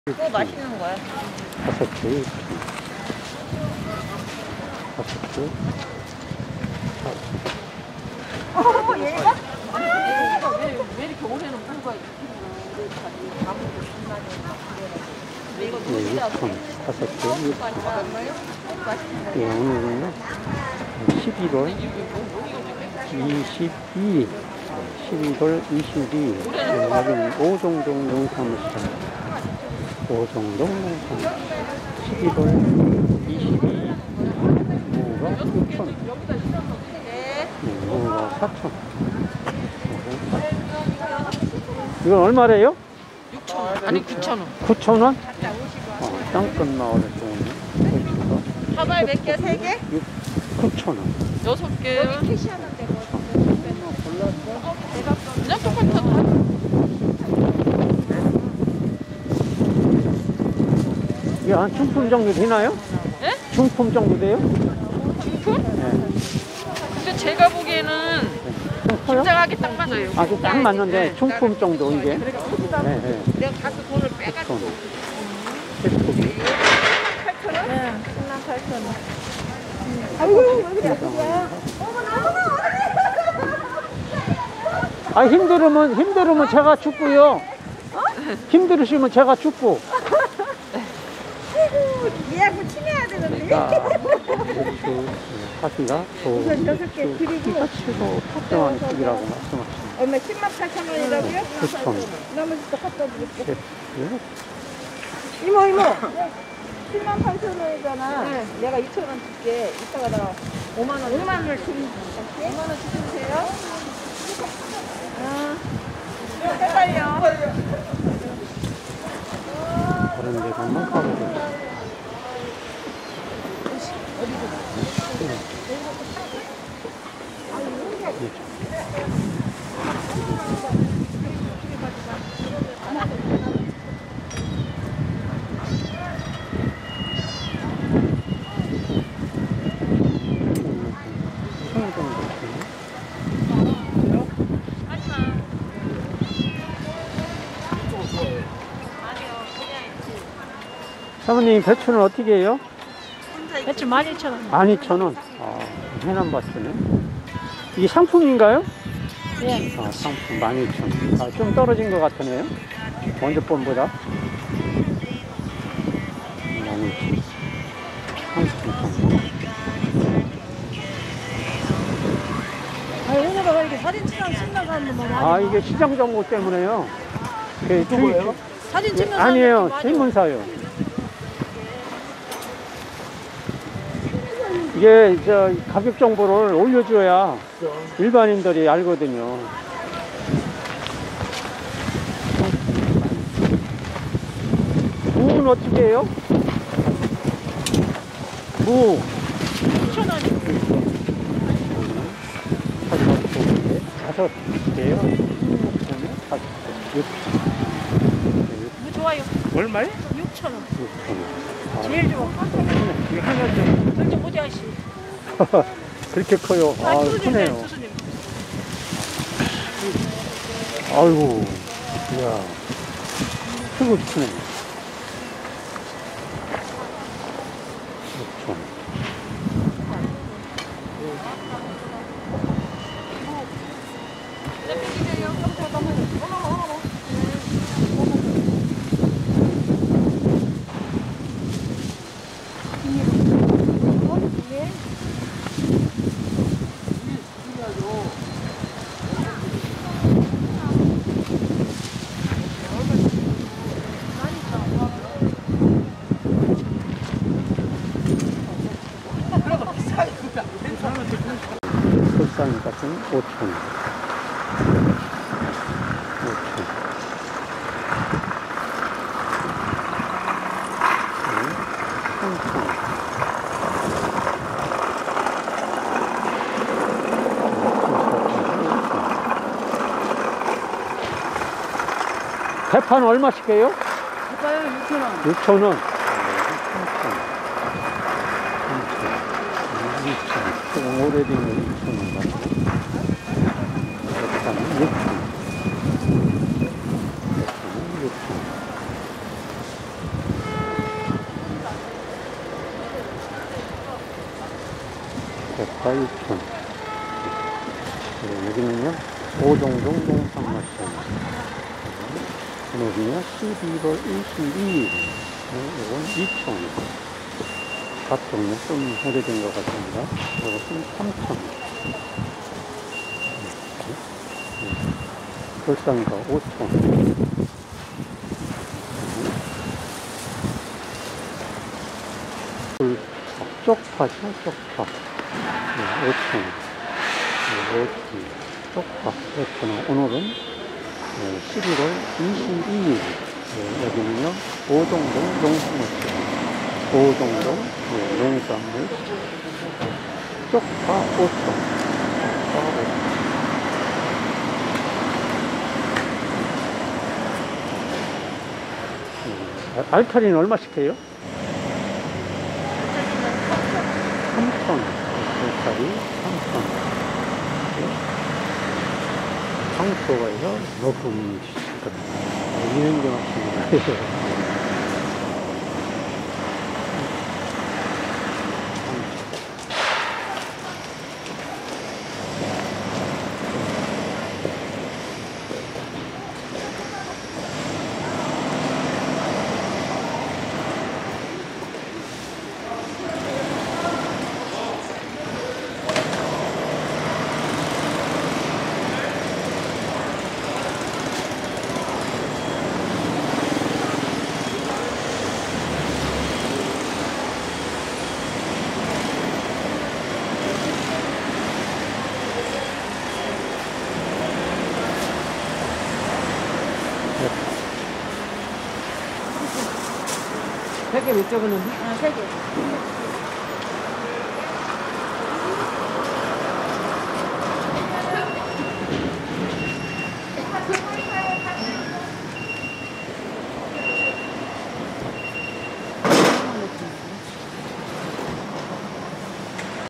그거 맛있는 거야. 5개, 5개. 얘가? 왜 이렇게 올해는 물가 네, 6천, 5개, 6천. 예, 오늘은요, 11월 22일, 11월 22일, 여기는 오종동 농산물시장. 오종동 농산물. 11월 22일, 무가 6천. 네, 무가 4천. 이건 얼마래요? 6,000원. 아니 9,000원. 9,000원? 땅끝 마을에 좋은 사발 몇 개? 3개? 9,000원. 6개. 여기 캐시하는 데고. 그냥 똑같아. 이게 한 중품 정도 되나요? 예? 중품 정도 돼요? 중품? 네. 근데 제가 보기에는 좀 커요? 긴장하기 딱 맞아요. 아주 딱 맞는데 중품 정도 이게. 그러니까 네, 네. 내가 가서 돈을 빼가지고. 9,000원. 제품이. 8,000원? 네. 108,000원. 아이고, 왜 그래? 아, 힘들으면 제가 죽고요. 힘들으시면 제가 죽고. 예약을 치내야 되는데. 자, 사시가 우선 6개 드리고. 치고 합정한 식이라고 말씀하시죠. 얼마? 108,000원이라고요? 9,000원. 나머지 또 갖다 드릴게. 예? 이모. 78,000원이잖아. 네. 내가 2,000원 줄게. 이따가 나 5만원. 5만원을 주면 5만원 주세요. 헷갈려. 다른 데 가면 가보고. 사모님, 배추는 어떻게 해요? 배추 12,000원. 12,000원. 아, 해남밭이네. 이게 상품인가요? 예. 아, 상품 12,000원. 아, 좀 떨어진 것 같으네요. 먼저 번보다. 12,000원. 상품. 아, 얘네가 이렇게 사진 찍으면 신나가는 거 아, 이게 시장 정보 때문에요. 누구예요? 사진 찍는 사람 아니에요. 많이 신문사요. 이게 가격 정보를 올려줘야 일반인들이 알거든요. 무는 어떻게 해요? 무 6,000원. 5개요? 5개. 무 좋아요. 얼마요? 6,000원. 6,000원. 제일 좋아. 이거 하나 좀. 절대 못 하시. 그렇게 커요. 아, 크네요. 수수님. 아이고, 이야. 크고 크네. 6,000원. 국산 같은 5,000원. 5,000원. 대파는 얼마씩 해요? 대파요 6,000원. 6,000원. 3,000원. 조금 오래된 거 6,000원 같아요. 대파는 6,000원. 대파 6천. 여기는요, 오종동 농산마천. 오늘은요, 11월 22일. 이건 2천. 갓종류 좀 오래된 것 같습니다. 이것은 3천. 불상가 5천. 쪽파죠, 쪽파. 5천. 5천. 쪽파 5천. 오늘은 11월 22일. 여기는요, 오종동 농산마천. 오종동 농산물. 쪽파 5천. 알타리는 얼마씩 해요? 3천. 알타리 3천. 상표가요, 녹음 시스템. 이런 게 맞습니다. 세개 몇 적었는데? 3개.